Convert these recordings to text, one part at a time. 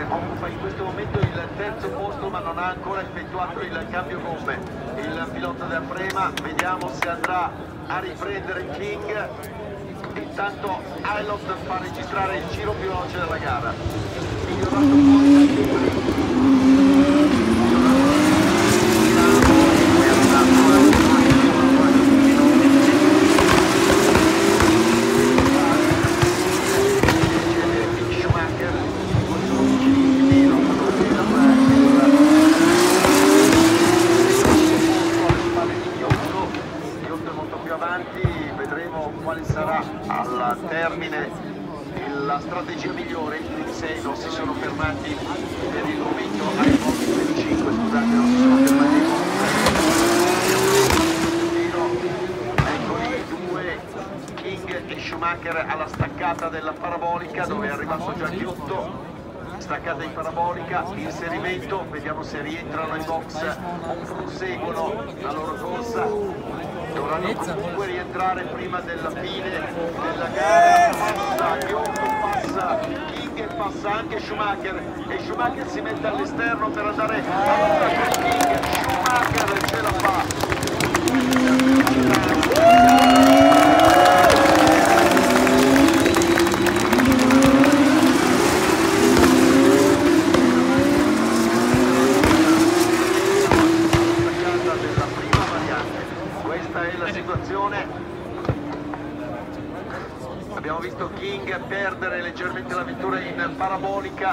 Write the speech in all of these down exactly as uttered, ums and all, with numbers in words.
occupa in questo momento il terzo posto ma non ha ancora effettuato il cambio gomme. Il pilota del Prema, vediamo se andrà a riprendere King. Intanto Ailot fa registrare il giro più veloce della gara. Migliorato quale sarà al termine la strategia migliore. I primi sei non si sono fermati per il momento ai posti per i cinque, scusate, non si sono fermati ai posti. Eccoli due, King e Schumacher alla staccata della parabolica dove è arrivato già Chiotto. Staccata in parabolica, inserimento, vediamo se rientrano in box o proseguono la loro corsa. Dovranno comunque rientrare prima della fine della gara. Passa Chiotto, passa King e passa anche Schumacher e Schumacher si mette all'esterno per andare allora con King. Schumacher ce la fa. Abbiamo visto King perdere leggermente la vettura in parabolica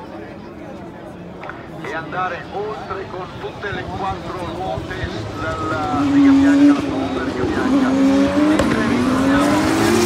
e andare oltre con tutte le quattro ruote dalla riga bianca, la seconda riga bianca. Mentre ritorniamo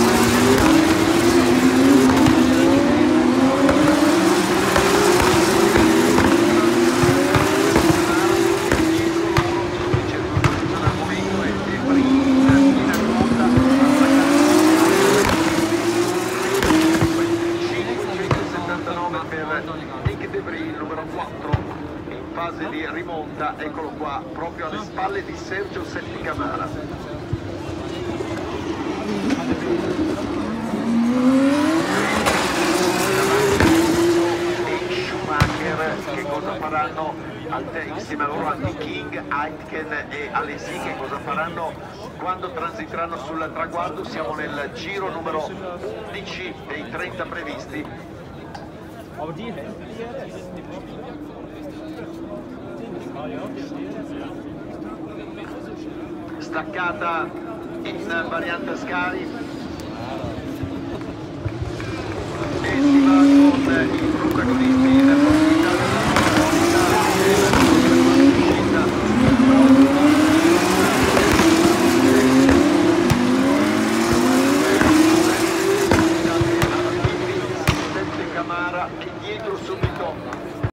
fase di rimonta, eccolo qua, proprio alle spalle di Sergio Seppi Camara. E Schumacher che cosa faranno insieme a loro anche King, Aitken e Alesi, che cosa faranno quando transiteranno sul traguardo? Siamo nel giro numero undici dei trenta previsti. Staccata in variante Sky e si va con i protagonisti